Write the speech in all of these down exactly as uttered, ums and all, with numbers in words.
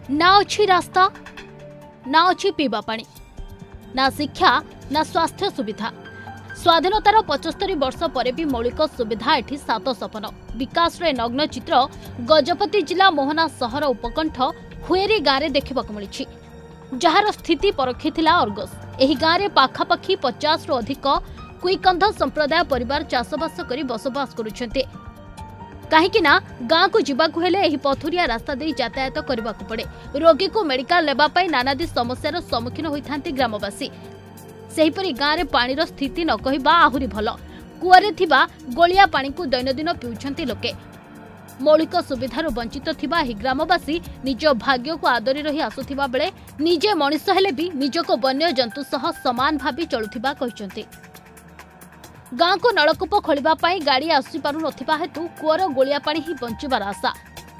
ना अच्छी रास्ता ना अच्छी पीवा पानी ना शिक्षा ना स्वास्थ्य सुविधा। स्वाधीनतार पचस्तरी वर्ष पर भी मौलिक सुविधा एठी सात सपन। विकास रे नग्न चित्र गजपति जिला मोहना सहर उपकंठ हुएरी गाँव में देखा मिली, जार स्थिति परखिथिला अर्गस। एही गाँव में पाखापाखि पचास रु अधिक कुईकंध संप्रदाय परिवार चाषबास कर बसवास करुछन्ते। कहीं गाँव को जीवाकु हेले एही पथुरिया रास्ता दे यातायात करने पड़े। रोगी को मेडिकल लेवाई नानादी समस्यार सम्मुखीन होइथांती ग्रामवासी। सेहीपरि गाँव में पानीर स्थिति न कहवा आहुरी भल। कूअरे थिबा गोलिया पानी को दैनंदिन पिउछन्ती लोके। मौलिक सुविधार वंचित थिबा एही ग्रामवासी निज भाग्य को आदरी रही आसुथिबा बेले निजे मनिष हेले भी निजको वन्य जंतु सह समान भावी चलुथिबा कहिसन्ती। गाँव को नलकूप खोलिबा पई गाड़ी आसी पारु नथिबा हेतु कूअर गोलिया पानी ही बंचिबार आशा।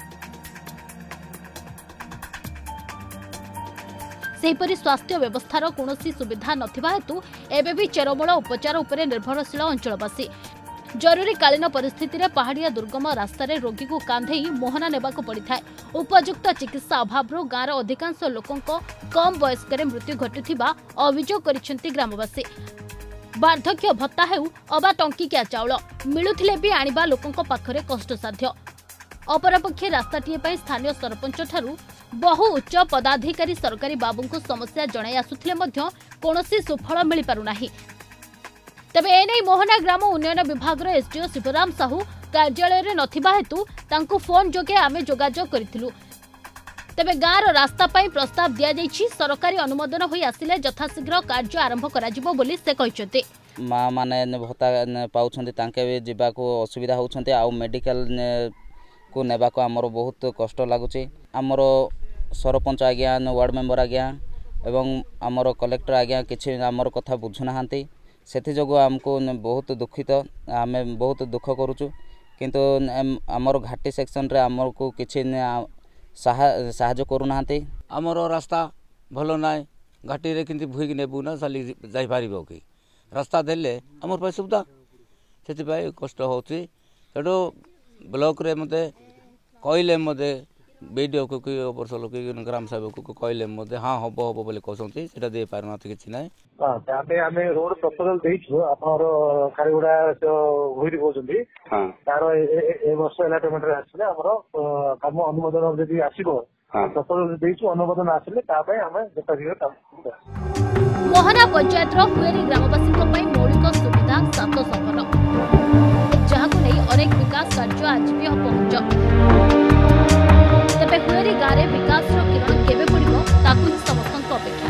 सेहीपरि स्वास्थ्य व्यवस्थार कौनसी सुविधा नथिबा हेतु एबे भी चेरमूल उपचार उपरे निर्भरशील अंचलवासी। जरूरीकालीन परिस्थिति रे पहाड़िया दुर्गम रास्तार रोगी को कांधेई मोहना नेबाको पड़िथाय। उपयुक्त चिकित्सा अभाव गाँवर अधिकांश लोकों कम बयस्क मृत्यु घटुथिबा अभियोग करिसेंती ग्रामवासी। वार्धक्य भत्ता हेउ अबा टंकिकिया चाउल मिलुथिले भी आनिबा लोकों पाखरे कष्टसाध्य। अपरपक्षे रास्ताटीए पई स्थानीय सरपंच ठारू बहु उच्च पदाधिकारी सरकारी बाबू को समस्या जणाई आसुथिले मध्य कोनोसी सुफल मिली पारु नाही। तबे एनै मोहना ग्राम उन्नयन विभाग एसडीओ शिवराम साहू कार्यालय रे नथिबा हेतु तांकु फोन जोगे आमे जोगाजोग करिथिलु। तबे गाँवर रास्ता पाई प्रस्ताव दिया जाइछि। सरकारी अनुमोदन होई आसिले यथाशीघ्र कार्य आरंभ कराजिबो बोली से कहिसते। माँ माने भत्ता पाउछन्ते तांके भी जीवाको असुविधा होउछन्ते आ मेडिकल को नेबाको हमर बहुत कष्ट लागुछि। हमर सरपंच आज्ञा वार्ड मेंबर आज्ञा एवं हमर कलेक्टर आज्ञा किछि हमर कथा बुझु नाहांती। सेथि जोगो हमको बहुत दुखित आम बहुत दुख करुचु। किंतु हमर घाटी सेक्शन रे हमर को किछि साहाय्य करू नाहांती। हमर रास्ता भलो नाय घाटी रे किंतु भुई नेबु ना साली जाई पारिबो कि रास्ता देले हमर पास सुविधा सेति पाई कष्ट होछि। सेडो ब्लॉक रे मते कहले मते वीडियो को कि वर्ष लोक ग्राम सेवक को कहले मते हां हबो हबो बोले कहसंती सेटा दे पारना किछि नै। हां ताबे हमें रोड प्रपोजल देइछु आपनर कारीगुडा जो होइरि बोलछन्ती। हां तारो ए वर्ष एलाटमेंट रे आछले हमर काम अनुमोदन जदि आसीबो प्रपोजल देइछु अनुमोदन आछले ता पय हमें जेता दियो काम। मोहना पंचायत रो हुएरी ग्रामवासी को पय मौलिक सुविधा सात सफल, जहाको नै अनेक विकास कार्य आज भी पहुंच। तेबे हुएरी गाँव में विकास किरण केबे पड़िबो ताकु ही समस्त अपेक्षा।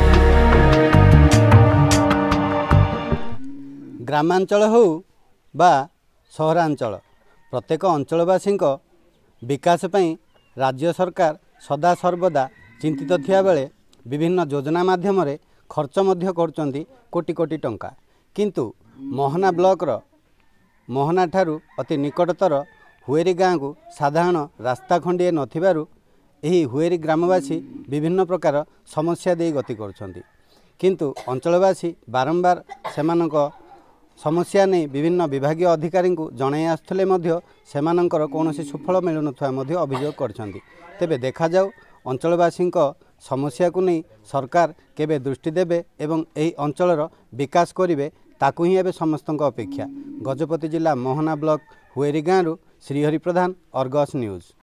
ग्रामांचल हो बा सहरांचल प्रत्येक अंचलवासी विकास पई राज्य सरकार सदा सर्वदा चिंतित थिया बेले विभिन्न योजना माध्यम रे खर्च मध्य करचंदी कोटी कोटी टंका। किंतु मोहना ब्लॉक रो मोहना ठारू अति निकटतर हुएरी गाँव को साधारण रास्ता खंडिए नथिबारु एही हुएरी ग्रामवासी विभिन्न प्रकार समस्या दे गति करछंती। किंतु अंचलवासी बारंबार सेमानक समस्या नहीं विभिन्न विभागीय अधिकारी को जणाई आसुथिले मध्य सेमानकर कौनसी सुफल मिलु नथवा मध्य अभियोग करछंती। तेबे देखा जाऊ अंचलवासी समस्या को नहीं सरकार केबे दृष्टि देबे एवं एही अंचलर विकास करिवे ताकु ही एबे समस्तक अपेक्षा। गजपति जिला मोहना ब्लॉक हुएरी गाँव श्रीहरि प्रधान, अर्गस न्यूज।